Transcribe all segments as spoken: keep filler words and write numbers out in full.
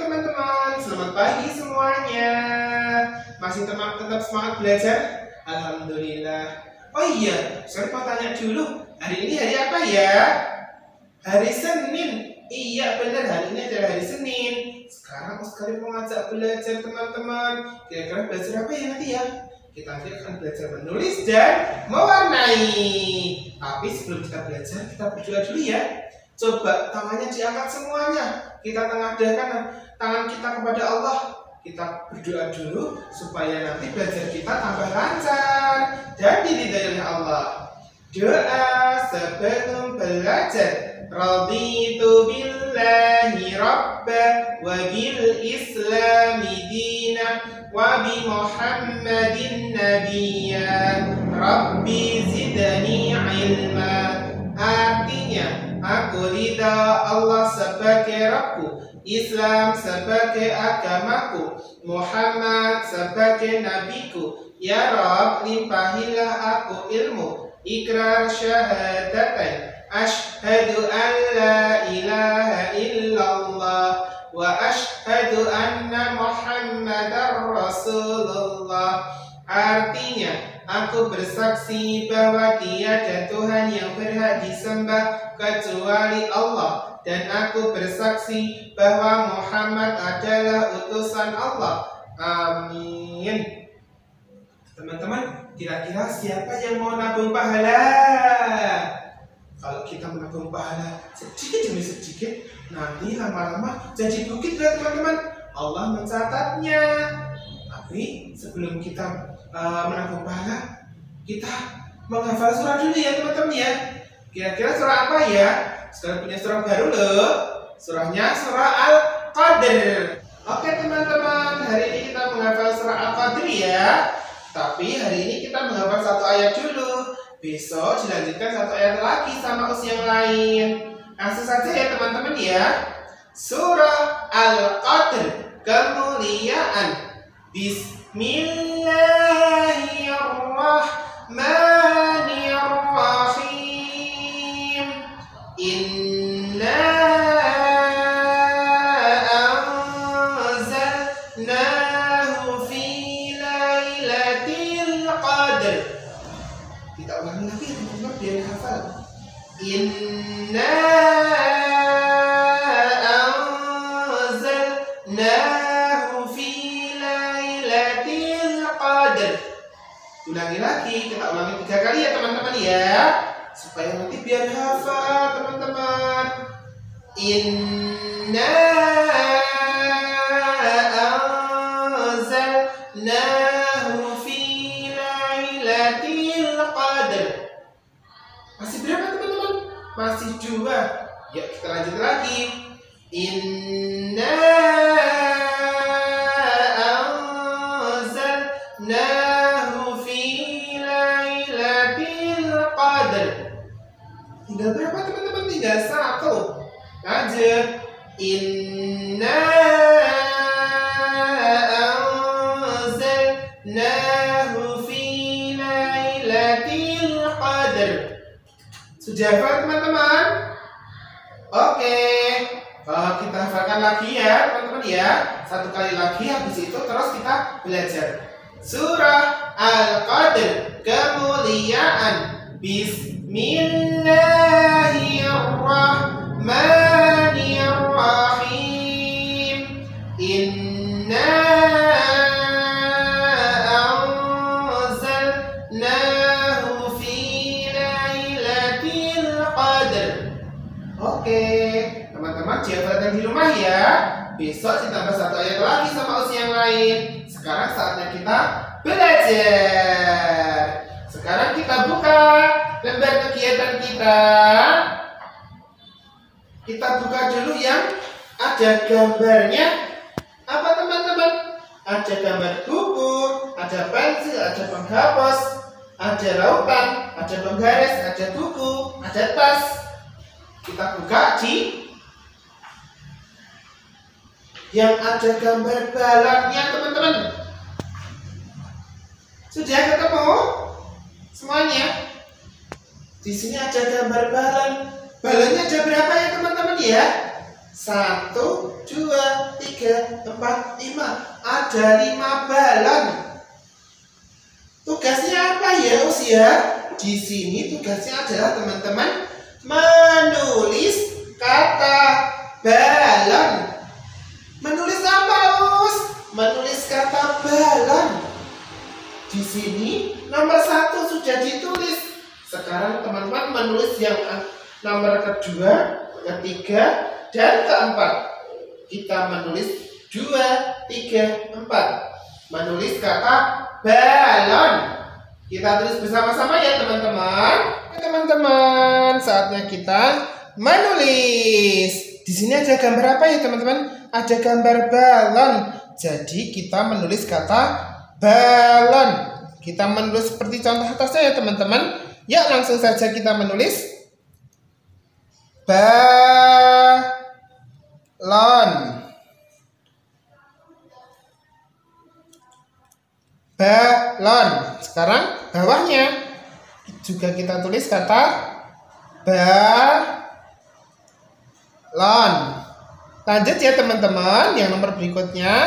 teman-teman, selamat pagi semuanya. Masih teman tetap semangat belajar? Alhamdulillah. Oh iya, saya mau tanya dulu, hari ini hari apa ya? Hari Senin. Iya benar, hari ini adalah hari Senin. Sekarang Oscar mau ngajak belajar teman-teman. Kira-kira belajar apa ya nanti ya? Kita nanti akan belajar menulis dan mewarnai. Tapi sebelum kita belajar, kita berdoa dulu ya. Coba tangannya diangkat semuanya. Kita tengadahkan tangan kita kepada Allah. Kita berdoa dulu supaya nanti belajar kita tambah lancar dan diridhai oleh Allah. Doa sebelum belajar. Raditu billahi rabba wa bil islami dina wa bi Muhammadin nabiyya. Rabbi zidni ilma. Artinya, aku ridha Allah sebagai Rabbku, Islam sebagai agamaku, Muhammad sebagai nabiku. Ya Rabb, limpahilah aku ilmu. Ikrar syahadatain, asyhadu an la ilaha illallah wa asyhadu anna Muhammadar Rasulullah. Artinya, aku bersaksi bahwa tiada Tuhan yang berhak disembah kecuali Allah, dan aku bersaksi bahwa Muhammad adalah utusan Allah. Amin. Teman-teman, kira-kira siapa yang mau nabung pahala? Kalau kita menabung pahala sedikit demi sedikit, nanti lama-lama jadi bukit ya teman-teman. Allah mencatatnya. Tapi sebelum kita Uh, menabung pahala, kita menghafal surah dulu ya teman-teman ya. Kira-kira surah apa ya? Sekarang punya surah baru loh. Surahnya surah Al-Qadr. Oke teman-teman, hari ini kita menghafal surah Al-Qadr ya. Tapi hari ini kita menghafal satu ayat dulu. Besok dilanjutkan satu ayat lagi sama us yang lain. Langsung saja ya teman-teman ya. Surah Al-Qadr, kemuliaan. Bismillahirrahmanirrahim. Inna anzalnahu fi lailatul qadr. Kita ulangi lagi teman-teman biar hafal. Inna anzalnahu fi lailatul qadr. Ulangi lagi, kita ulangi tiga kali ya teman-teman ya, supaya nanti biar hafal teman-teman. Inna anzalnahu fi lailatul qadr. Masih berapa teman-teman? Masih dua. Yuk kita lanjut lagi. Inna anzalnahu fi lailatul qadr. Tinggal berapa teman-teman? Tinggal satu. Lanjut. Inna anzalnahu fi lailatul qadr. Sudah hafal teman-teman? Oke. Kalau kita hafalkan lagi ya teman-teman ya, satu kali lagi, habis itu terus kita belajar surah Al-Qadr, kemuliaan. Bismillahirrahmanirrahim. Inna anzalnahu fi lailatul qadr. Oke, teman-teman dihafalkan di rumah ya. Besok ditambah satu ayat lagi sama us yang lain. Sekarang saatnya kita belajar. Sekarang kita buka lembar kegiatan kita. Kita buka dulu yang ada gambarnya. Apa teman-teman? Ada gambar buku, ada pensil, ada penghapus, ada lautan, ada penggaris, ada buku, ada tas. Kita buka di yang ada gambar balonnya teman-teman. Sudah ketemu semuanya? Di sini ada gambar balon. Balonnya ada berapa ya teman-teman ya? Satu, dua, tiga, empat, lima. Ada lima balon. Tugasnya apa ya usia? Di sini tugasnya adalah teman-teman menulis kata balon. Menulis apa, Us? Menulis kata balon. Di sini nomor satu sudah ditulis. Sekarang teman-teman menulis yang nomor kedua, ketiga, dan keempat. Kita menulis dua, tiga, empat. Menulis kata balon. Kita tulis bersama-sama ya teman-teman. Teman-teman, saatnya kita menulis. Di sini ada gambar apa ya teman-teman? Ada gambar balon. Jadi kita menulis kata balon. Kita menulis seperti contoh atasnya ya teman-teman. Ya, langsung saja kita menulis balon. Balon. Sekarang bawahnya juga kita tulis kata balon. Lanjut ya teman-teman, yang nomor berikutnya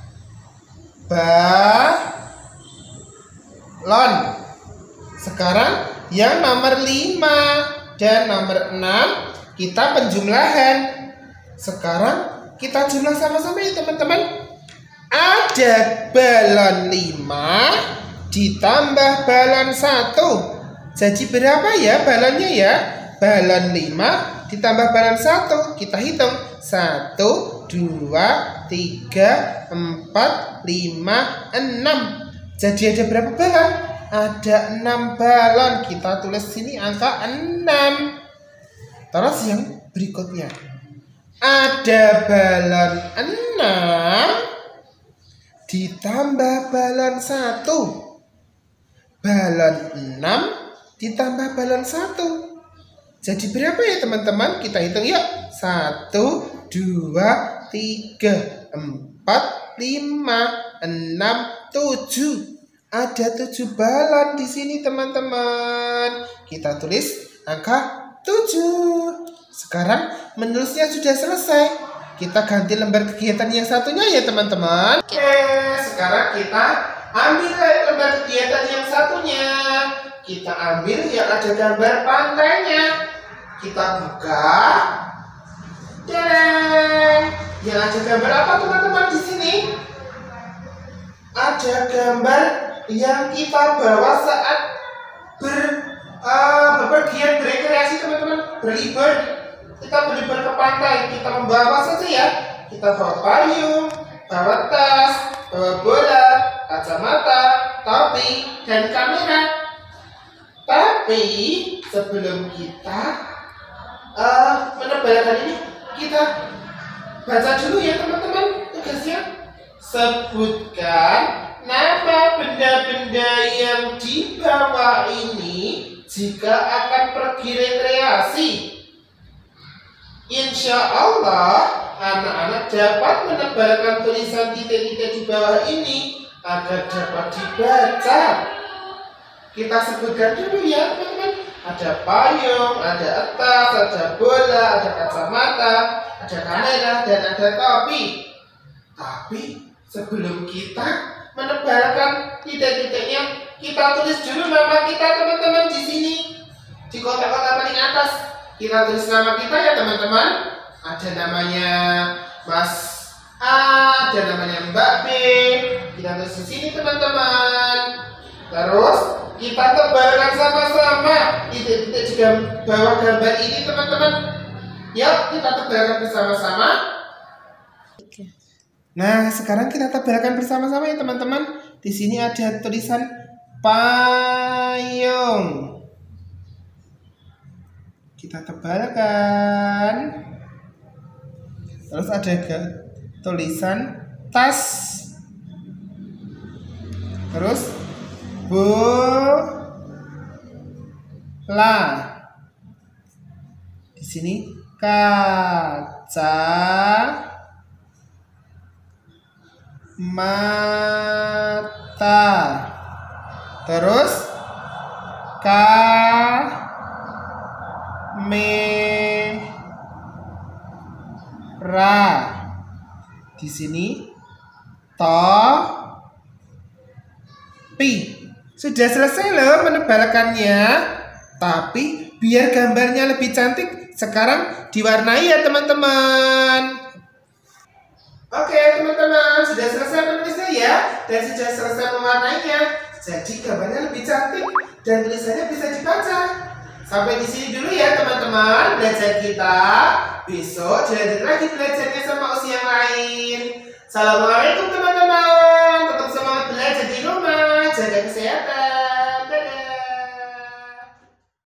balon. Sekarang yang nomor lima dan nomor enam kita penjumlahan. Sekarang kita jumlah sama-sama ya teman-teman. Ada balon lima ditambah balon satu. Jadi berapa ya balonnya ya? Balon lima ditambah balon satu. Kita hitung. satu, dua, tiga, empat, lima, enam. Jadi ada berapa balon? Ada enam balon. Kita tulis sini angka enam. Terus yang berikutnya. Ada balon enam ditambah balon satu. Balon enam ditambah balon satu. Jadi berapa ya teman-teman? Kita hitung yuk. satu, dua, tiga, empat, lima, enam, tujuh. Ada tujuh balon di sini teman-teman. Kita tulis angka tujuh. Sekarang menulisnya sudah selesai. Kita ganti lembar kegiatan yang satunya ya teman-teman. Oke, sekarang kita ambil lembar kegiatan yang satunya. Kita ambil yang ada gambar pantainya. Kita buka. Dan yang ada gambar apa teman-teman di sini? Ada gambar yang kita bawa saat ber uh, berpergian berekreasi teman-teman, berlibur. Kita berlibur ke pantai, kita membawa saja ya. Kita bawa payung, bawa tas, bawa bola, kacamata, topi, dan kamera. Tapi sebelum kita uh, menebalkan ini, kita baca dulu ya teman-teman tugasnya. Sebutkan nama benda-benda yang dibawa ini jika akan pergi rekreasi. Insya Allah, anak-anak dapat menebalkan tulisan titik-titik di bawah ini agar dapat dibaca. Kita sebutkan dulu ya teman-teman. Ada payung, ada tas, ada bola, ada kacamata, ada kamera, dan ada topi. Tapi sebelum kita menebalkan titik-titiknya, kita tulis dulu nama kita teman-teman di sini. Di kotak-kotak paling atas. Kita tulis nama kita ya teman-teman. Ada namanya Mas A, ada namanya Mbak B. Kita tulis di sini teman-teman. Terus kita tebalkan sama-sama titik-titik di bawah gambar ini teman-teman. Yuk kita tebalkan bersama-sama. Nah sekarang kita tebalkan bersama-sama ya teman-teman. Di sini ada tulisan payung. Kita tebalkan. Terus ada tulisan tas. Terus bola. Di sini kaca mata. Terus kamera. ra. Di sini to, pi. Sudah selesai loh menebalkannya. Tapi biar gambarnya lebih cantik, sekarang diwarnai ya teman-teman. Oke teman-teman, sudah selesai menulisnya ya, dan sudah selesai mewarnainya. Jadi gambarnya lebih cantik dan tulisannya bisa dibaca. Sampai di sini dulu ya teman-teman belajar kita. Besok dilanjut lagi belajarnya sama usia yang lain. Assalamualaikum teman-teman.